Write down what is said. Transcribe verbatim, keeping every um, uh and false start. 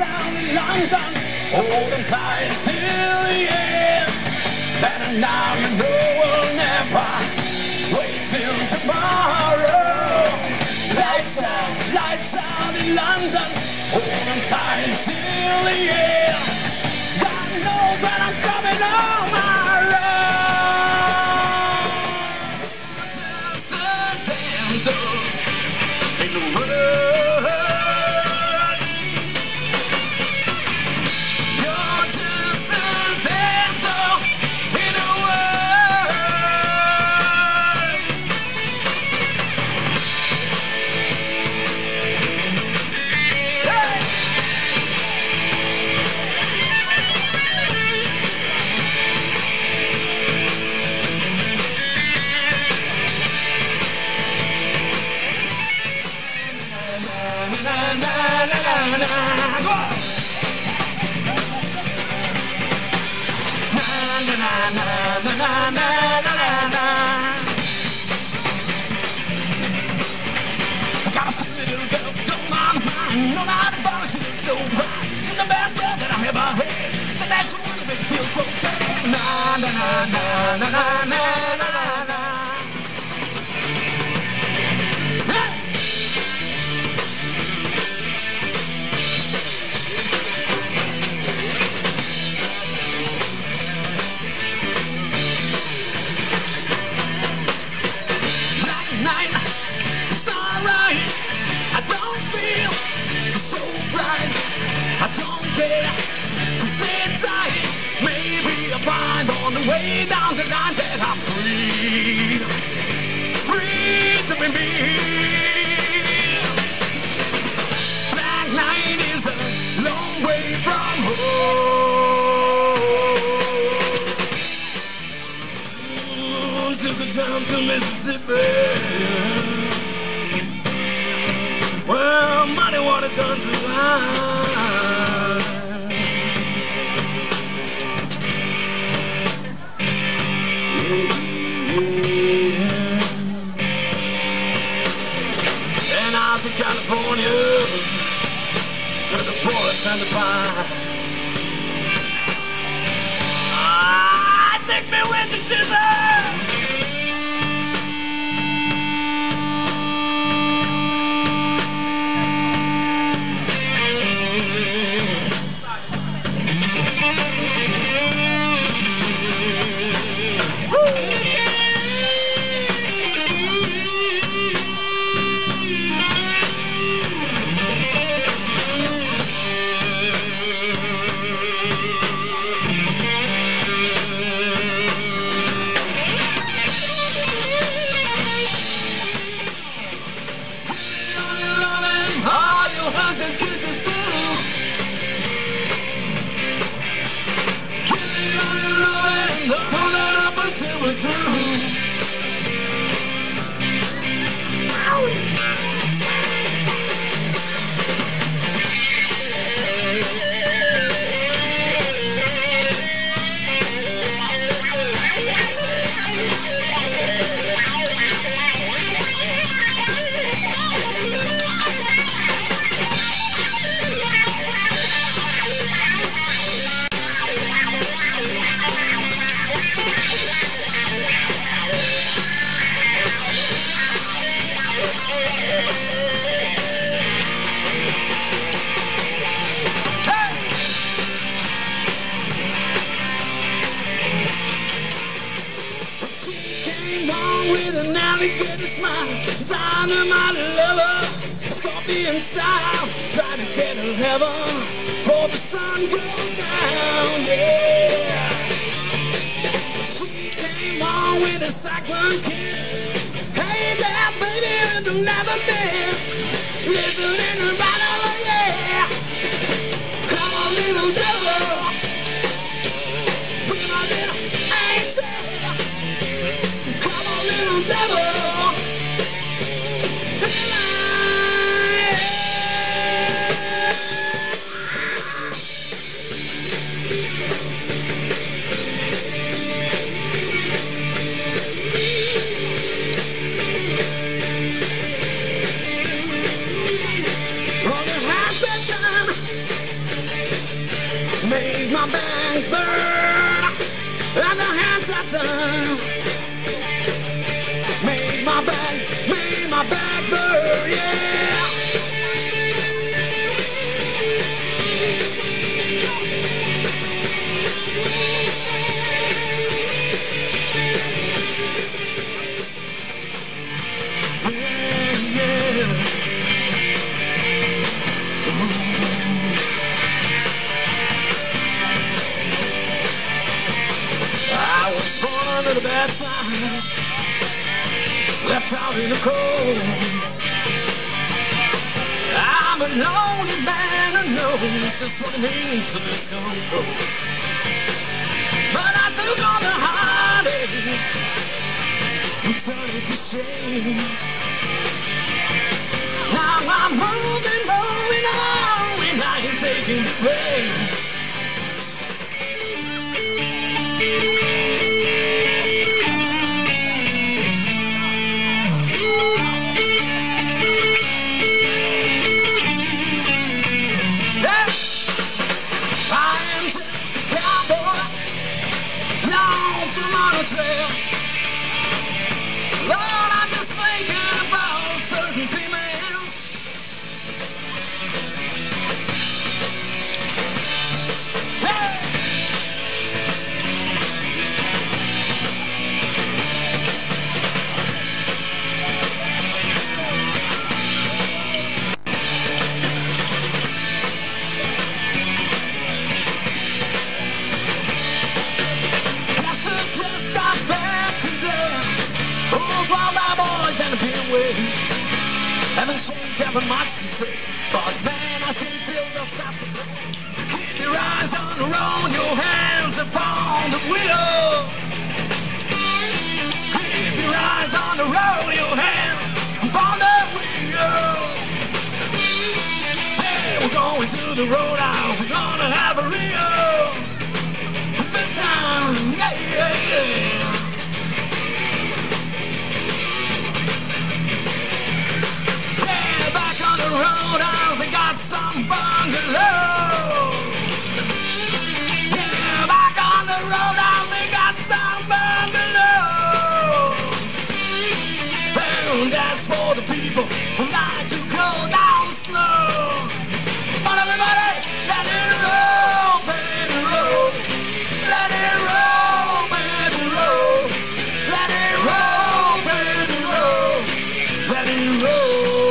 down in London, hold on tight till the end. Better now you know we'll never wait till tomorrow. Lights out, lights out in London, hold on tight till the end. God knows when I'm coming on my road. Just a damsel in the woods. You're just a damsel in the woods. Hey! Na, na, na, na, na. Go! Na, na, na, na, na, na, na, na, na. I got a sweet little girl who don't mind mine. No matter what, she looks so fine. She's the best girl that I ever had. Said that you wanna make me feel so sad. Na, na, na, na, na, na, na, na, na. Hey! Night, it's not right. I don't feel so bright. I don't care to sit tight. Maybe I'll find on the way down the line that I'm free, free to be me. Black night is a long way from home. Took a jump to Mississippi. Well, muddy water turns to wine. Yeah, yeah. And out to California, to the forest and the pine. Ah, take me with the Jesus. Dynamite lover, scorpion style, try to get to heaven before the sun goes down, yeah. She came on with a cyclone kiss. Hey there, baby, don't never miss. Listening right over, yeah. Come on, little devil, be my little angel. Come on, little devil. my back burn, and the hands I turn. Made my back, made my back burn, yeah. The bad side, left out in the cold. I'm a lonely man who knows just what it means to lose control. But I took on the heartache and turned it to shame. Now I'm moving, moving on, and I ain't taking the blame. Trail. Lord, I'm just thinking about a certain female. Hey! Wild my boys and a pin way haven't changed, haven't much to say. But man, I still feel those cracks of pain. Keep your eyes on the road, your hands upon the wheel. Keep your eyes on the road, your hands upon the wheel. Hey, we're going to the roadhouse, we're gonna have a real good time, yeah, yeah, yeah. Roadhouse, they got some bungalow. Yeah, back on the roadhouse, they got some bungalow. Well, that's for the people who like to go down slow. But everybody, let it roll, baby, roll. Let it roll, baby, roll. Let it roll, baby, roll. Let it roll.